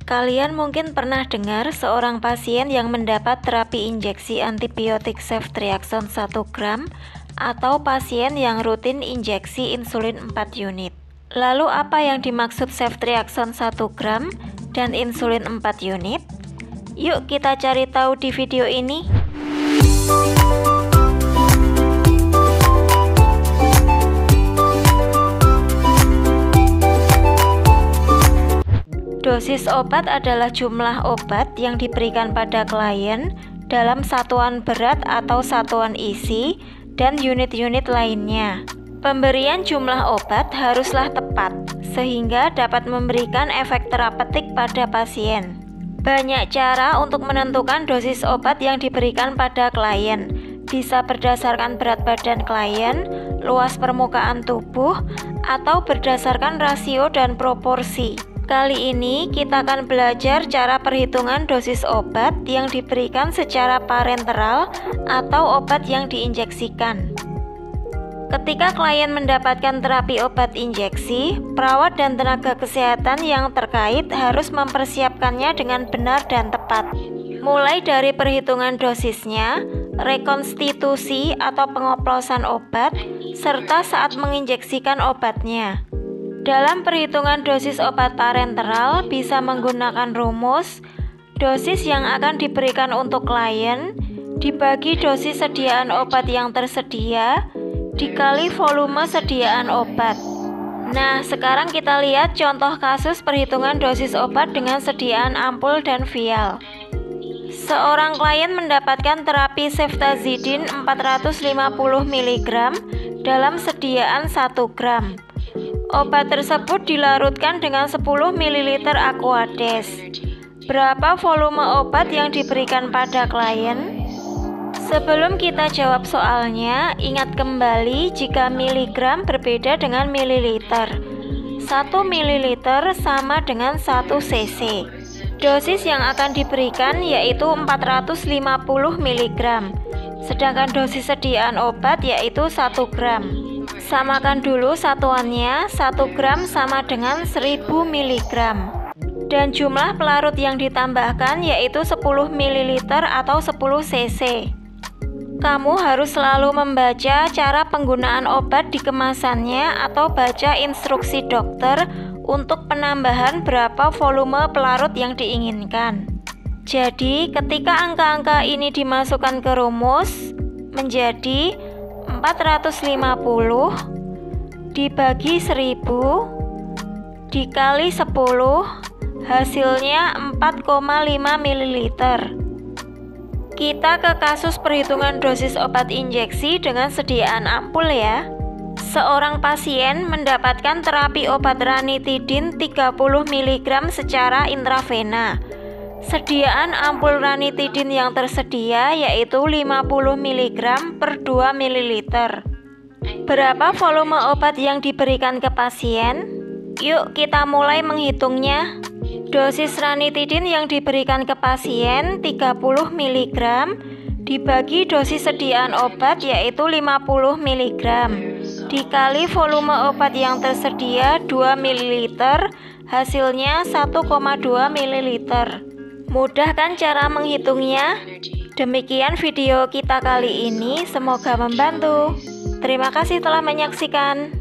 Kalian mungkin pernah dengar seorang pasien yang mendapat terapi injeksi antibiotik ceftriaxone 1 gram atau pasien yang rutin injeksi insulin 4 unit. Lalu apa yang dimaksud ceftriaxone 1 gram dan insulin 4 unit? Yuk kita cari tahu di video ini. Dosis obat adalah jumlah obat yang diberikan pada klien dalam satuan berat atau satuan isi dan unit-unit lainnya. Pemberian jumlah obat haruslah tepat sehingga dapat memberikan efek terapeutik pada pasien. Banyak cara untuk menentukan dosis obat yang diberikan pada klien. Bisa berdasarkan berat badan klien, luas permukaan tubuh, atau berdasarkan rasio dan proporsi. Kali ini kita akan belajar cara perhitungan dosis obat yang diberikan secara parenteral atau obat yang diinjeksikan. Ketika klien mendapatkan terapi obat injeksi, perawat dan tenaga kesehatan yang terkait harus mempersiapkannya dengan benar dan tepat. Mulai dari perhitungan dosisnya, rekonstitusi atau pengoplosan obat, serta saat menginjeksikan obatnya. Dalam perhitungan dosis obat parenteral bisa menggunakan rumus dosis yang akan diberikan untuk klien dibagi dosis sediaan obat yang tersedia dikali volume sediaan obat. Nah, sekarang kita lihat contoh kasus perhitungan dosis obat dengan sediaan ampul dan vial. Seorang klien mendapatkan terapi ceftazidin 450 mg dalam sediaan 1 gram. Obat tersebut dilarutkan dengan 10 ml Aquades. Berapa volume obat yang diberikan pada klien? Sebelum kita jawab soalnya, ingat kembali jika miligram berbeda dengan mililiter. 1 ml sama dengan 1 cc. Dosis yang akan diberikan yaitu 450 mg. Sedangkan dosis sediaan obat yaitu 1 gram. Samakan dulu satuannya, 1 gram sama dengan 1000 mg. Dan jumlah pelarut yang ditambahkan yaitu 10 ml atau 10 cc. Kamu harus selalu membaca cara penggunaan obat di kemasannya atau baca instruksi dokter untuk penambahan berapa volume pelarut yang diinginkan. Jadi, ketika angka-angka ini dimasukkan ke rumus, menjadi 450 dibagi 1000 dikali 10 hasilnya 4,5 ml. Kita ke kasus perhitungan dosis obat injeksi dengan sediaan ampul ya. Seorang pasien mendapatkan terapi obat ranitidin 30 mg secara intravena. Sediaan ampul ranitidin yang tersedia yaitu 50 mg per 2 ml. Berapa volume obat yang diberikan ke pasien? Yuk kita mulai menghitungnya. Dosis ranitidin yang diberikan ke pasien 30 mg dibagi dosis sediaan obat yaitu 50 mg dikali volume obat yang tersedia 2 ml hasilnya 1,2 ml. Mudah kan cara menghitungnya? Demikian video kita kali ini, semoga membantu. Terima kasih telah menyaksikan.